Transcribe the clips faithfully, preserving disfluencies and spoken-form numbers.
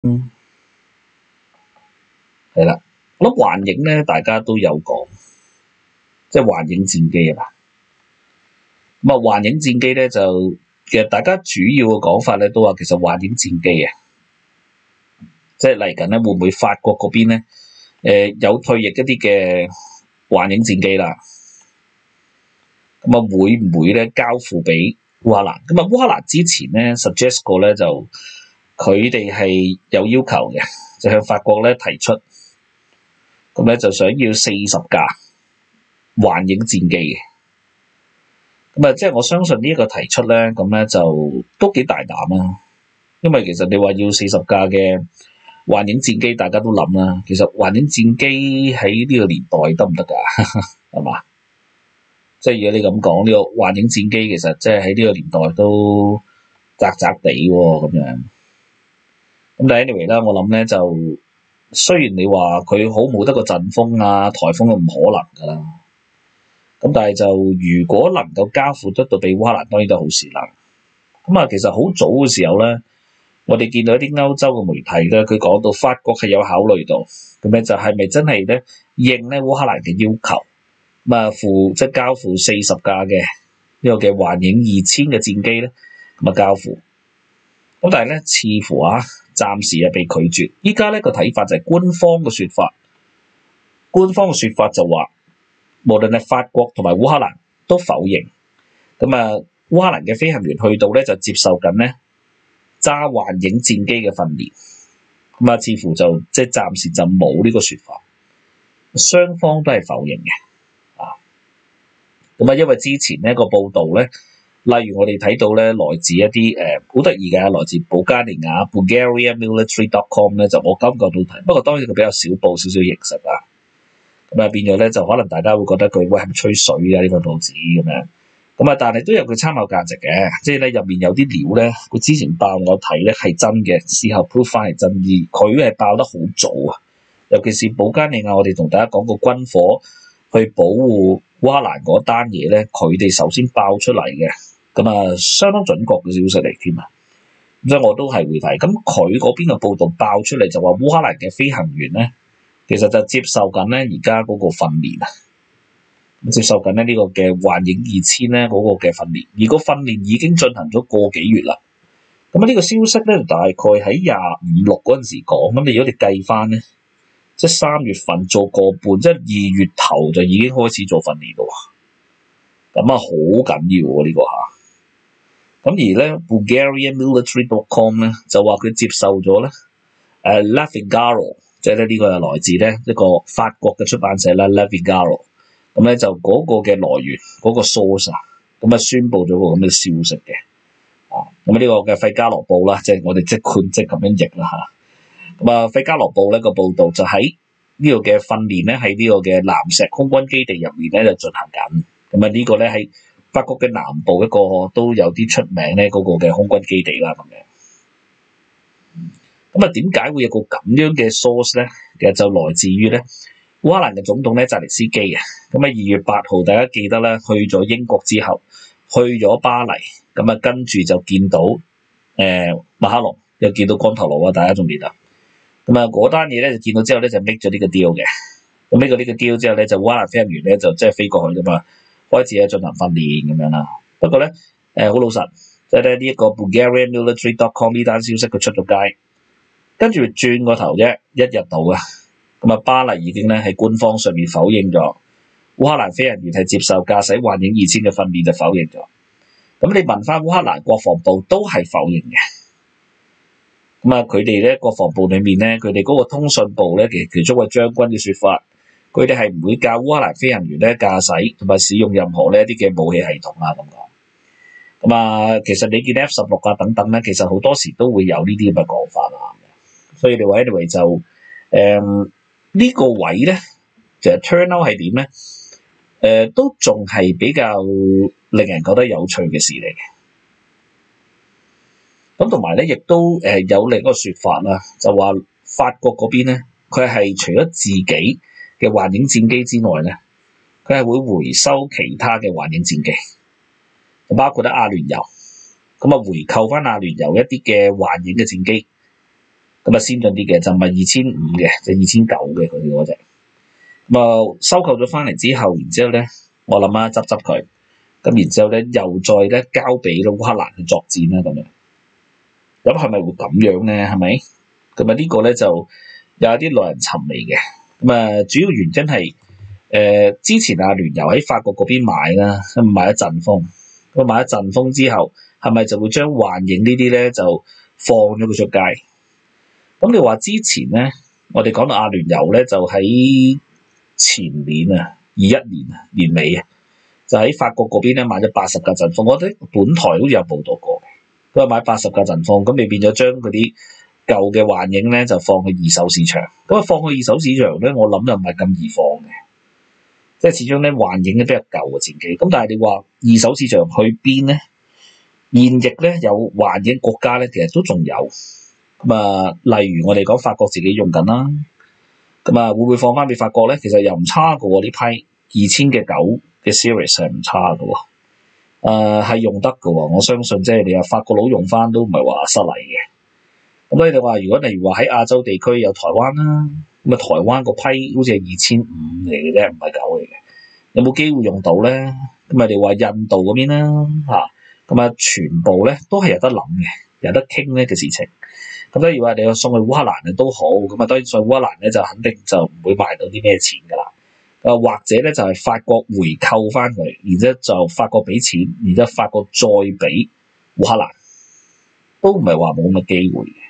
嗯，係啦，我諗幻影咧，大家都有講，即係幻影戰機啊嘛。咁啊，幻影戰機咧就其實大家主要嘅講法咧都話，其實幻影戰機啊，即係嚟緊咧會唔會法國嗰邊咧誒有退役一啲嘅幻影戰機啦？咁啊會唔會咧交付俾烏克蘭？咁啊烏克蘭之前咧 suggest 過咧就佢哋係有要求嘅，就向法國咧提出，咁咧就想要四十架幻影戰機嘅。咁啊，即係我相信呢一個提出咧，咁咧就都幾大膽啊！因為其實你話要四十架嘅幻影戰機，大家都諗啦。其實幻影戰機喺呢個年代得唔得㗎？係嘛？即係如果你咁講，呢個幻影戰機其實即係喺呢個年代都窄窄地喎咁樣。咁但係 anyway 啦，我諗咧就雖然你話佢好冇得個陣風啊、颱風都唔可能㗎啦。咁但係就如果能夠交付得到俾烏克蘭，當然都好事啦。咁啊，其實好早嘅時候咧，我哋見到一啲歐洲嘅媒體咧，佢講到法國係有考慮到，咁咧就係咪真係咧應咧烏克蘭嘅要求，咁啊付即係交付四十架嘅呢個嘅幻影二千嘅戰機咧，咁啊交付。咁但係咧，似乎啊，暫時係被拒絕。依家咧個睇法就係官方嘅説法，官方嘅説法就話，無論係法國同埋烏克蘭都否認。咁啊，烏克蘭嘅飛行員去到咧就接受緊咧揸幻影戰機嘅訓練。咁啊，似乎就即係暫時就冇呢個説法，雙方都係否認嘅。啊，咁啊，因為之前呢個報導咧，例如我哋睇到咧，來自一啲誒好得意嘅，來自保加利亞 Bulgaria Military dot com 咧，就我感覺到睇，不過當然佢比較少報少少形式啊。咁啊變咗咧，就可能大家會覺得佢喂係咪吹水啊？呢份報紙咁樣，咁啊但係都有佢參考價值嘅，即係咧入面有啲料咧，佢之前爆我睇咧係真嘅，事後 prove 翻係真，而佢係爆得好早啊，尤其是保加利亞，我哋同大家講過軍火去保護烏克蘭嗰單嘢咧，佢哋首先爆出嚟嘅，咁啊相當準確嘅消息嚟添啊，咁所以我都係會睇，咁佢嗰邊嘅報導爆出嚟就話烏克蘭嘅飛行員咧。其實就接受緊咧，而家嗰個訓練啊，接受緊咧呢個嘅幻影二千咧嗰個嘅訓練，而個訓練已經進行咗個幾月啦。咁啊，呢個消息咧大概喺廿五六嗰陣時講，咁你如果你計翻咧，即係三月份做個半，即係二月頭就已經開始做訓練咯。咁啊，好緊要喎呢個嚇。咁而咧 Bulgaria Military dot com 咧就話佢接受咗咧誒 Le Figaro。即係咧呢個係來自咧一個法國嘅出版社啦 Le Figaro， 咁咧就嗰個嘅來源嗰、嗰個 source 啊，咁啊宣佈咗個咁嘅消息嘅，啊咁啊呢個嘅費加羅報啦，即係我哋即管即咁樣譯啦嚇，咁啊費加羅報呢個報導就喺呢個嘅訓練咧喺呢個嘅藍石空軍基地入面咧就進行緊，咁啊呢個咧喺法國嘅南部一個都有啲出名咧嗰個嘅空軍基地啦咁樣。咁啊，點解會有個咁樣嘅 source 咧？其實就來自於咧烏克蘭嘅總統咧澤連斯基啊。咁啊，二月八號大家記得咧，去咗英國之後，去咗巴黎，咁啊跟住就見到誒、呃、馬克龍，又見到光頭佬啊，大家仲記得？咁啊嗰單嘢咧就見到之後咧就 make 咗呢個 deal 嘅。咁 make 咗呢個 deal 之後咧，就烏克蘭飛行員咧就即係飛過去㗎嘛，開始咧進行訓練咁樣啦。不過咧誒好老實，即係咧呢一個 Bulgaria Military dot com 呢單消息佢出咗街。跟住轉個頭啫，一日到啊，咁啊巴黎已經咧喺官方上面否認咗烏克蘭飛行員係接受駕駛幻影二千嘅訓練，就否認咗。咁你問翻烏克蘭國防部都係否認嘅。咁啊佢哋咧國防部裏面咧，佢哋嗰個通訊部咧，其實其中一位將軍嘅説法，佢哋係唔會教烏克蘭飛行員咧駕駛同埋使用任何呢一啲嘅武器系統啊咁講。咁啊其實你見 F 十六啊等等咧，其實好多時都會有呢啲咁嘅講法啊。所以你話 anyway 就誒呢、嗯這個位咧，其實 turn out 係點咧？誒、呃、都仲係比較令人覺得有趣嘅事嚟嘅。咁同埋咧，亦都誒、呃、有另一個説法啦，就話法國嗰邊咧，佢係除咗自己嘅幻影戰機之外咧，佢係會回收其他嘅幻影戰機，就包括咧阿聯酋，咁啊回購翻阿聯酋一啲嘅幻影嘅戰機。 咁啊先進啲嘅，就唔係二千五嘅，就二千九嘅佢哋嗰隻。咁啊收購咗翻嚟之後，然之後咧，我諗啊執執佢，咁然之後咧又再咧交俾烏克蘭去作戰啦咁樣。咁係咪會咁樣咧？係咪？咁啊呢個咧就有一啲耐人尋味嘅。咁啊主要原因係誒、呃、之前阿聯酋喺法國嗰邊買啦，咁買咗陣風，咁買咗陣風之後，係咪就會將幻影呢啲咧就放咗佢出街？咁你話之前咧，我哋講到阿聯酋咧，就喺前年啊，二一年啊年尾啊，就喺法國嗰邊咧買咗八十架陣風。我覺得本台好似有報導過嘅，佢話買八十架陣風，咁你變咗將嗰啲舊嘅幻影咧就放去二手市場。咁啊放去二手市場咧，我諗就唔係咁易放嘅，即係始終咧幻影咧比較舊嘅戰機。咁但係你話二手市場去邊咧？現役咧有幻影國家咧，其實都仲有。咁啊，例如我哋講法國自己用緊啦，咁啊會唔會放翻俾法國咧？其實又唔差嘅喎，呢批二千嘅九嘅 series 係唔差嘅喎，誒、呃、係用得嘅喎，我相信即係你話法國佬用翻都唔係話失禮嘅。咁你哋話如果例如話喺亞洲地區有台灣啦，咁啊台灣個批好似係二千五嚟嘅啫，唔係九嚟嘅，有冇機會用到咧？咁啊你話印度嗰邊啦嚇，咁啊全部咧都係有得諗嘅，有得傾呢嘅事情。咁例如話你要送去烏克蘭咧都好，咁啊當然送去烏克蘭咧就肯定就唔會賣到啲咩錢㗎啦。啊或者咧就係、是、法國回購翻佢，然之後就法國俾錢，然之後法國再俾烏克蘭，都唔係話冇乜機會嘅。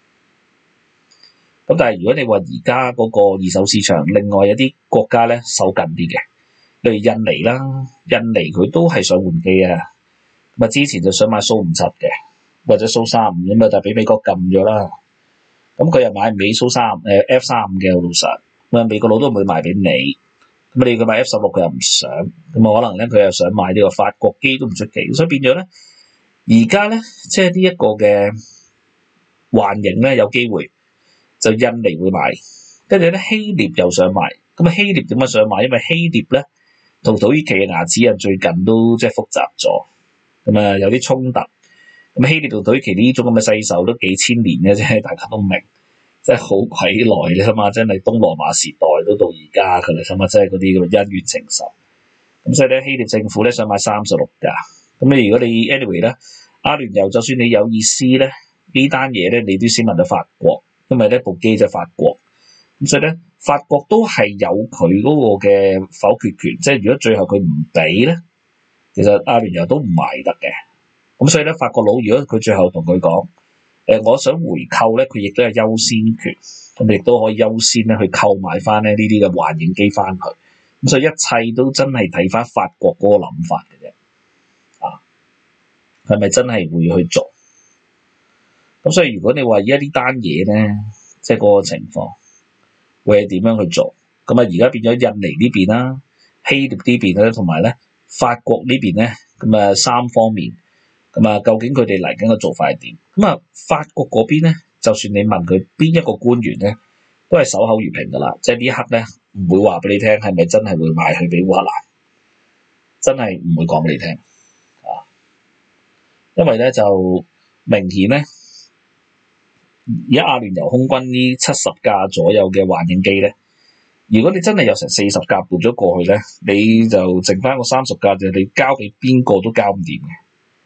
咁但係如果你話而家嗰個二手市場，另外有啲國家咧手緊啲嘅，例如印尼啦，印尼佢都係想換機啊，咁啊之前就想買蘇五七嘅。或者蘇三五咁啊，就俾美國撳咗啦。咁佢又買唔起蘇三誒 F 三五嘅，老實咁啊，美國佬都唔會賣俾你。咁你佢買 F 十六佢又唔想，咁啊可能咧佢又想買呢個法國機都唔出奇，所以變咗咧而家咧即係呢一個嘅幻影咧有機會就印尼會買，跟住咧希臘又想買。咁啊希臘點解想買？因為希臘咧同土耳其嘅牙齒啊最近都即係複雜咗，咁啊有啲衝突。咁希臘同土耳其呢種咁嘅世仇都幾千年嘅啫，大家都明，真係好鬼耐，你諗下，真係東羅馬時代都到而家㗎啦，諗下真係嗰啲咁嘅恩怨情仇。咁所以咧，希臘政府咧想買三十六架。咁你如果你 anyway 咧，阿聯酋就算你有意思咧，呢單嘢咧你都先問到法國，因為呢部機就係法國。咁所以咧，法國都係有佢嗰個嘅否決權，即係如果最後佢唔俾咧，其實阿聯酋都唔賣得嘅。咁所以咧，法國佬如果佢最後同佢講，誒、呃，我想回購咧，佢亦都係優先權，咁亦都可以優先咧去購買翻咧呢啲嘅幻影機翻去。咁所以一切都真係睇翻法國嗰個諗法嘅啫，啊，係咪真係會去做？咁所以如果你話而家呢單嘢咧，即係嗰個情況會係點樣去做？咁啊，而家變咗印尼呢邊啦、希臘呢邊咧，同埋咧法國呢邊咧，咁啊三方面。咁啊，究竟佢哋嚟緊嘅做法係點？咁啊，法國嗰邊咧，就算你問佢邊一個官員咧，都係守口如瓶噶啦，即係呢一刻咧，唔會話俾你聽係咪真係會賣去俾烏克蘭，真係唔會講俾你聽啊！因為咧就明顯咧，而家阿聯酋空軍呢七十架左右嘅幻影機咧，如果你真係有成四十架撥咗過去咧，你就剩翻個三十架，就你交俾邊個都交唔掂嘅。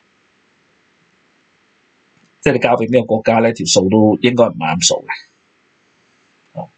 即係你交俾邊個國家咧，條數都應該唔係啱數嘅。咁、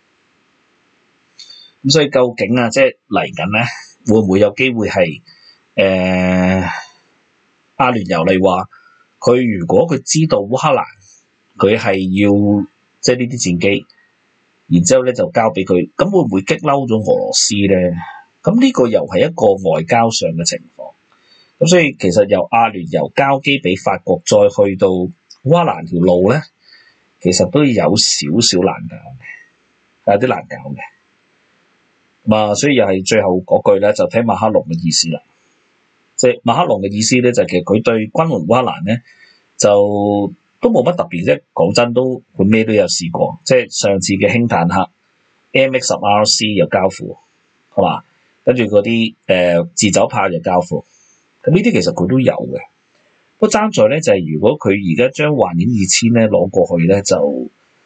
嗯、所以究竟啊，即係嚟緊咧，會唔會有機會係誒、呃、阿聯酋嚟話佢如果佢知道烏克蘭佢係要即係呢啲戰機，然之後咧就交俾佢，咁會唔會激嬲咗俄羅斯咧？咁呢個又係一個外交上嘅情況。咁所以其實由阿聯酋交機俾法國，再去到烏克蘭條路咧，其實都有少少難搞嘅，有啲難搞嘅。咁啊，所以又係最後嗰句咧，就聽馬克龍嘅意思啦。即係馬克龍嘅意思咧，就係其實佢對軍援烏克蘭咧，就都冇乜特別啫。講真，都佢咩都有試過。即係上次嘅輕坦克 M X 十 R C 又交付，係嘛？跟住嗰啲誒自走炮又交付。咁呢啲其實佢都有嘅，不過爭在咧就係、是、如果佢而家將幻影二千咧攞過去咧，就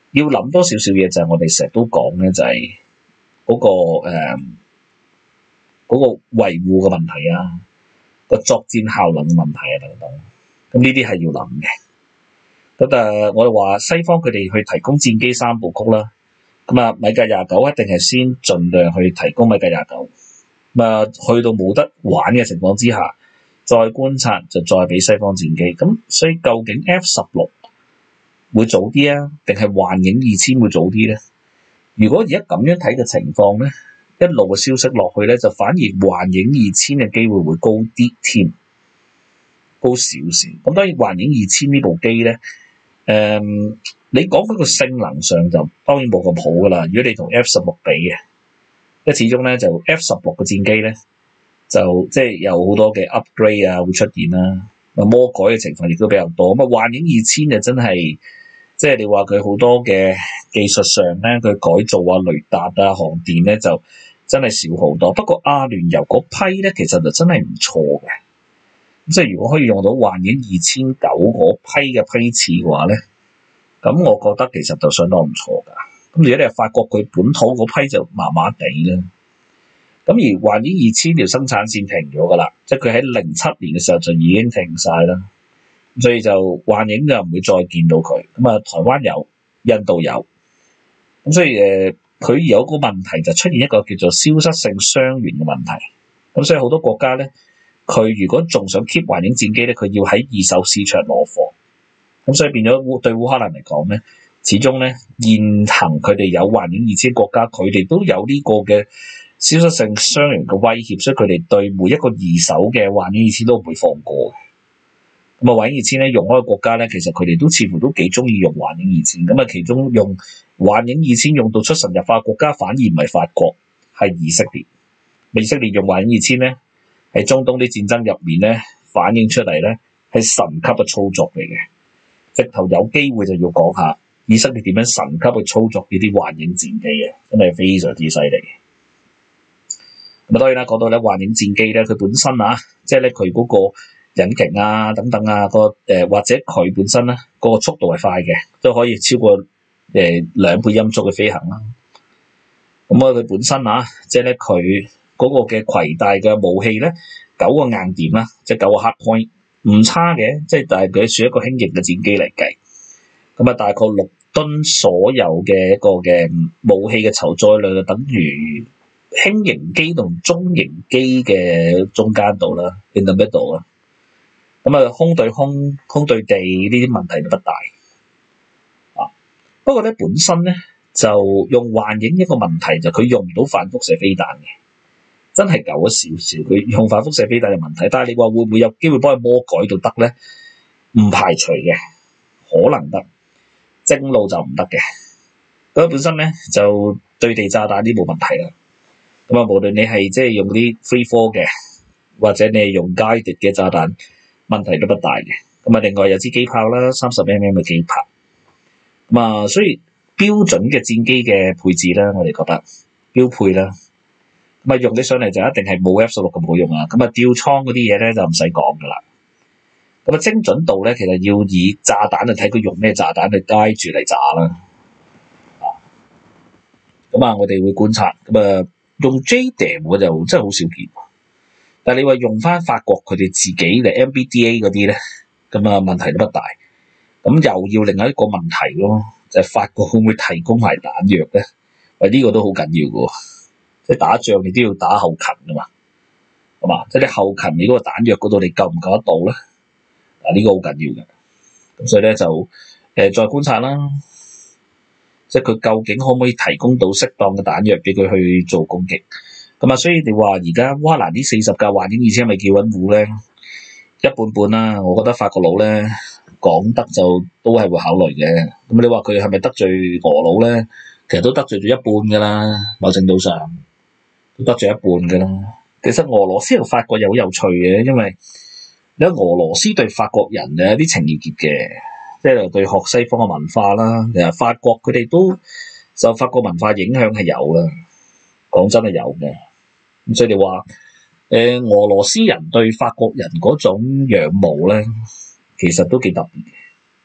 要諗多少少嘢，就係我哋成日都講咧，就係嗰個誒嗰個維護嘅問題啊，個作戰效能嘅問題啊等等。咁呢啲係要諗嘅。咁誒，我哋話西方佢哋去提供戰機三部曲啦。咁啊，米格廿九一定係先盡量去提供米格廿九。咁啊，去到冇得玩嘅情況之下，再觀察就再俾西方戰機。咁所以究竟 F 十六會早啲啊，定係幻影二千會早啲咧？如果而家咁樣睇嘅情況咧，一路嘅消息落去咧，就反而幻影二千嘅機會會高啲添，高少少。咁當然幻影二千呢部機咧，誒、嗯，你講嗰個性能上就當然冇咁好噶啦。如果你同 F 十六比嘅，因為始終咧就 F 十六嘅戰機咧，就即係、就是、有好多嘅 upgrade 啊會出現啦，啊魔改嘅情況亦都比較多。咁啊幻影二千就真係即係你話佢好多嘅技術上咧，佢改造啊雷達啊航電咧就真係少好多。不過阿聯酋嗰批咧其實就真係唔錯嘅。即係如果可以用到幻影二千九嗰批嘅批次嘅話咧，咁我覺得其實就相當唔錯㗎。咁如果你係發覺佢本土嗰批就麻麻地啦。咁而幻影二千條生產線停咗㗎啦，即係佢喺零七年嘅時候就已經停晒啦。所以就幻影就唔會再見到佢。咁啊，台灣有，印度有。咁所以誒，佢、呃、有個問題就出現一個叫做消失性傷員嘅問題。咁所以好多國家咧，佢如果仲想 keep 幻影戰機咧，佢要喺二手市場攞貨。咁所以變咗對烏克蘭嚟講咧，始終咧現行佢哋有幻影二千國家，佢哋都有呢個嘅消失性傷員嘅威脅，所以佢哋對每一個二手嘅幻影二千都唔會放過。咁啊，幻影二千咧用開嘅國家咧，其實佢哋都似乎都幾中意用幻影二千。咁啊，其中用幻影二千用到出神入化國家，反而唔係法國，係以色列。以色列用幻影二千咧，喺中東啲戰爭入面咧，反映出嚟咧係神級嘅操作嚟嘅。直頭有機會就要講下以色列點樣神級去操作呢啲幻影戰機嘅，真係非常之犀利。咁啊，當然啦，講到咧幻影戰機咧，佢本身啊，即係咧佢嗰個引擎啊等等啊，個誒、呃、或者佢本身咧個速度係快嘅，都可以超過誒、呃、兩倍音速嘅飛行啦。咁啊，佢本身啊，即係咧佢嗰個嘅攜帶嘅武器咧，九個硬點啦，即係九個 hard point。唔差嘅，即係但係佢算一個輕型嘅戰機嚟計，咁啊大概六噸所有嘅一個嘅武器嘅籌載量就等於輕型機同中型機嘅中間度啦 ，in the middle 啦。咁啊空對空、空對地呢啲問題都不大啊。不過咧本身咧就用幻影一個問題就佢用唔到反輻射飛彈嘅。真係舊咗少少，佢用反輻射飛彈嘅問題，但係你話會唔會有機會幫佢魔改到得咧？唔排除嘅，可能得，正路就唔得嘅。咁本身咧就對地炸彈呢冇問題啦。咁啊，無論你係即係用啲 free fall 嘅，或者你係用 guided 嘅炸彈，問題都不大嘅。咁啊，另外有支機炮啦，三十 mm 嘅機炮。咁啊，所以標準嘅戰機嘅配置啦，我哋覺得標配啦。咁啊，用起上嚟就一定係冇 F 十六咁好用啊！咁啊，吊倉嗰啲嘢咧就唔使講噶啦。咁啊，精準度咧其實要以炸彈去睇佢用咩炸彈去街住嚟炸啦。啊，咁啊，我哋會觀察。咁啊，用 J D A M 我就真係好少見。但係你話用翻法國佢哋自己嚟 M B D A 嗰啲咧，咁啊問題都不大。咁又要另外一個問題咯，就係、是、法國會唔會提供埋彈藥咧？喂，呢個都好緊要噶。即係打仗，你都要打後勤噶嘛，係嘛？即係你後勤，你嗰個彈藥嗰度，你夠唔夠得到咧？嗱，呢個好緊要嘅。咁所以咧就誒、呃、再觀察啦，即係佢究竟可唔可以提供到適當嘅彈藥俾佢去做攻擊？咁啊，所以你話而家哇嗱，呢四十架幻影二千係咪叫穩糊咧？一半半啦，我覺得法國佬咧講得就都係會考慮嘅。咁你話佢係咪得罪俄佬咧？其實都得罪咗一半噶啦，某程度上。得罪一半嘅啦。其實俄羅斯同法國又好有趣嘅，因為你睇俄羅斯對法國人有啲情意結嘅，即係對學西方嘅文化啦。其實法國佢哋都受法國文化影響係有嘅，講真係有嘅。咁所以你話誒俄羅斯人對法國人嗰種仰慕咧，其實都幾特別嘅。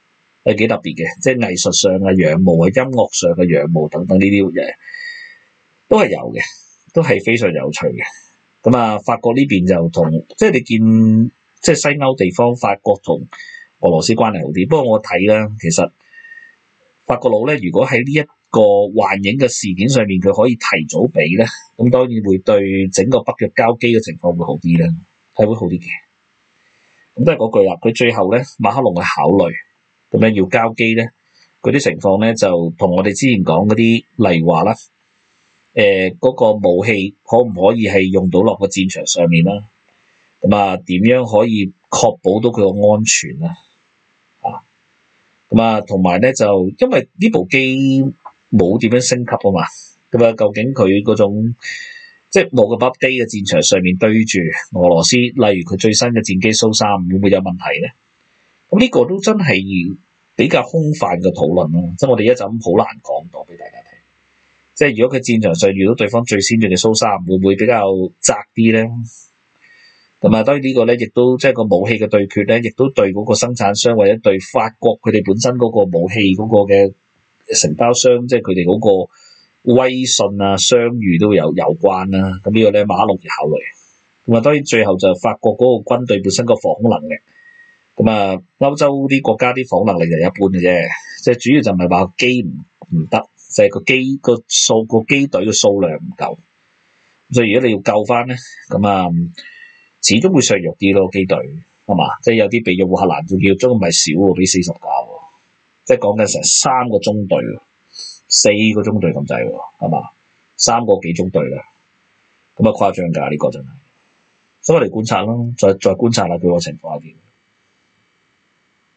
係幾特別嘅，即係藝術上嘅仰慕啊，音樂上嘅仰慕等等呢啲嘢都係有嘅，都係非常有趣嘅。咁啊，法國呢邊就同即係你見即係西歐地方，法國同俄羅斯關係好啲。不過我睇啦，其實法國佬咧，如果喺呢一個幻影嘅事件上面，佢可以提早俾咧，咁當然會對整個北約交機嘅情況會好啲啦，係會好啲嘅。咁都係嗰句啦，佢最後咧，馬克龍去考慮咁樣要交機咧，嗰啲情況咧就同我哋之前講嗰啲例如話啦，誒、呃、嗰、那個武器可唔可以係用到落個戰場上面啦？咁啊，點樣可以確保到佢個安全啊？啊，咁啊，同埋咧就因為呢部機冇點樣升級啊嘛，咁啊，究竟佢嗰種即係冇個 update 嘅戰場上面對住俄羅斯，例如佢最新嘅戰機蘇三五會唔會有問題咧？咁呢個都真係比較空泛嘅討論咯，即係我哋一陣好難講到俾大家聽。即係如果佢戰場上遇到對方最先進嘅蘇三五，會唔會比較窄啲咧？咁啊，當然呢個咧，亦都即係個武器嘅對決咧，亦都對嗰個生產商或者對法國佢哋本身嗰個武器嗰個嘅承包商，即係佢哋嗰個威信啊、商譽都有有關啦。咁呢個咧，馬克龍要考慮。咁啊，當然最後就法國嗰個軍隊本身個防空能力。咁啊，歐洲啲國家啲防空能力就一般嘅啫，即係主要就唔係話機唔唔得，就係個機個數個機隊嘅數量唔夠。所以如果你要救翻咧，咁啊〜始終會削弱啲咯，機隊係嘛？即係有啲被烏克蘭仲要中唔係少喎，俾四十架喎，即係講緊成三個中隊，四個中隊咁滯喎，係嘛？三個幾中隊啦，咁啊誇張㗎呢個真係，所以我哋觀察咯，再再觀察下佢個情況係點。